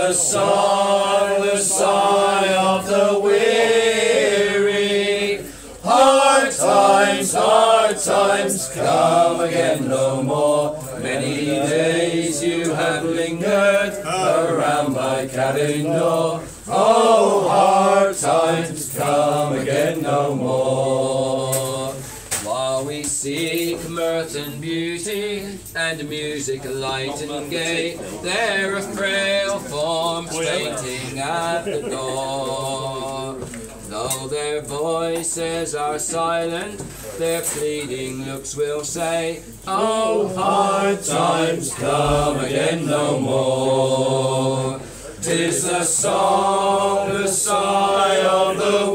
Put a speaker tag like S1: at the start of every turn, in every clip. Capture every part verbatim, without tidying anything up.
S1: the song, the sigh of the weary. Hard times, hard times, come again no more. Many days you have lingered around my cabin door. Oh, hard times, come again no more. While we seek mirth and beauty, and music light and gay, there are frail forms waiting at the door. Though their voices are silent, their pleading looks will say, oh, hard times, come again no more. 'Tis the song, the sigh of the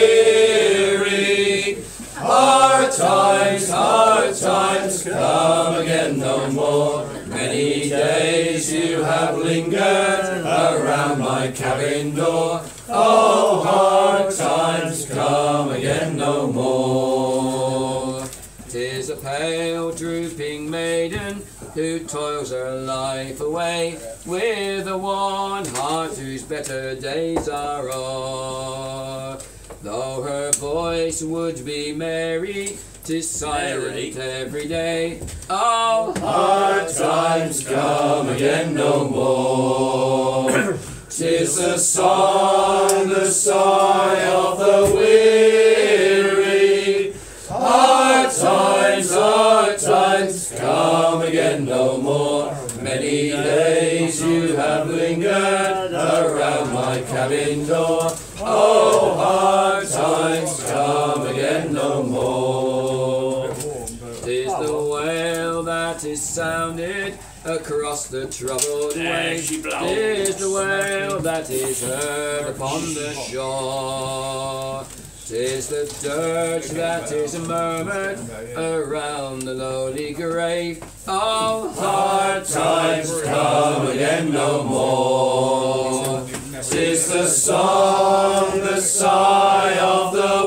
S1: weary. Hard times, hard times, come again no more. Many days you have lingered around my cabin door. Oh, hard times, come again no more. 'Tis a pale, drooping maiden who toils her life away with a worn heart whose better days are o'er. Though her voice would be merry, 'tis silent every day. Oh, hard times, come again no more. 'Tis the song, the sigh of the weary. Hard times, hard times, come again no more. Many days you have lingered around my cabin door. Oh, hard times, come again no more. 'Tis the wail that is sounded across the troubled way. 'Tis the wail that is heard upon the shore. 'Tis the dirge that is murmured around the lowly grave. Oh, hard times, come again no more. 'Tis the song, the sigh of the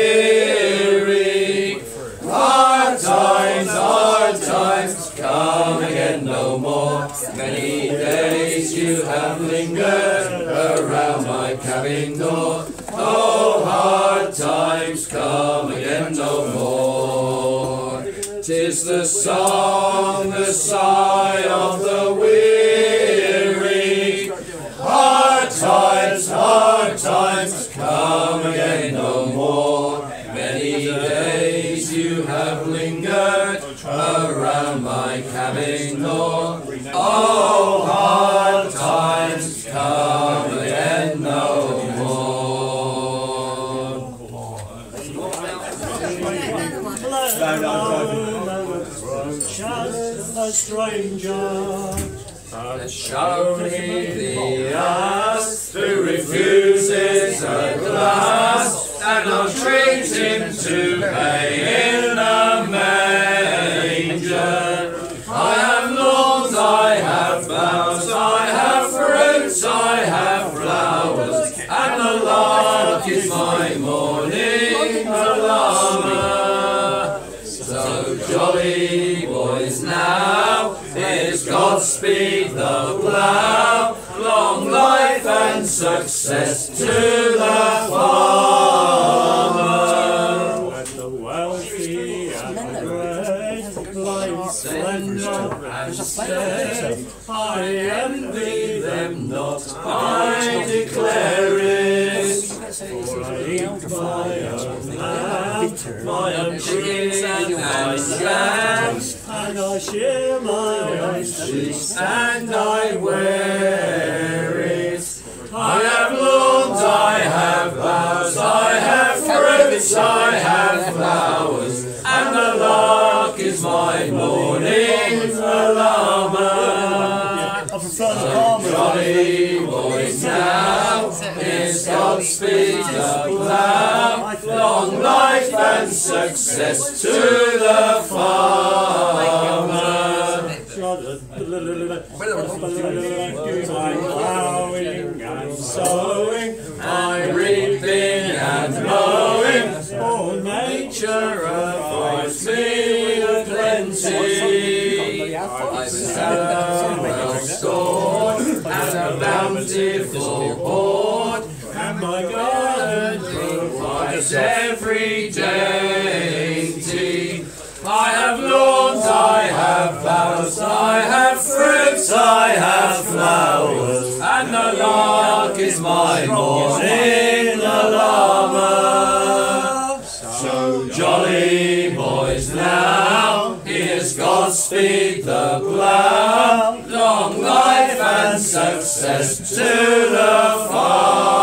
S1: weary. Hard times, hard times, come again no more. Many days you have lingered around my cabin door. Oh, hard times, come again no more. 'Tis the song, the sigh of the weary. Hard times, hard times, come again no more. Many days you have lingered around my cabin door. Oh, hard times, come again no more.
S2: A stranger,
S1: and show me the ass who refuses a glass, and I'll treat him to pay in a manger. I have lawns, I have boughs, I have fruits, I have flowers, and the lark is my morning alarmer. So jolly boys now, here's Godspeed the plough, long life and success to the farmer.
S2: and the wealthy and the great, life slender and steady. I envy them not, I declare it. For I eat my own land, my own cheese and my jams, and I shear my own sheep, and I wear it. I have lawns, I have boughs, I have fruits, I have flowers, and the lark is my morning alarmer. So jolly boys now, here's Godspeed the plough, long life and success to the farmer. I'm plowing and sowing, I'm reaping and mowing, all nature affords me with plenty. I've a cellar well stored and a bounty
S1: bountiful hoard, and my garden provides every dainty. I have lawns, I have boughs, I have fruits, I have flowers, and the lark is my morning alarmer. So jolly boys now, here's Godspeed the plough, long life and success to the farmer.